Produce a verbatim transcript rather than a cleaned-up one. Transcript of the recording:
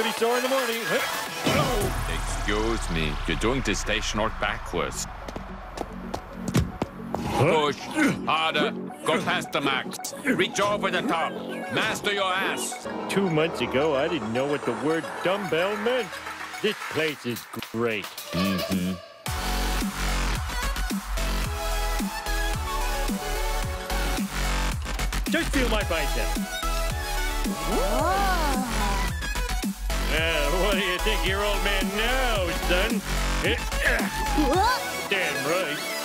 be sore in the morning. Excuse me, you're doing the station arc backwards. Push, harder, go past the max. Reach over the top, master your ass. Two months ago, I didn't know what the word dumbbell meant. This place is great. Mm-hmm. Just feel my bicep. Uh, what do you think your old man now, son? Damn right.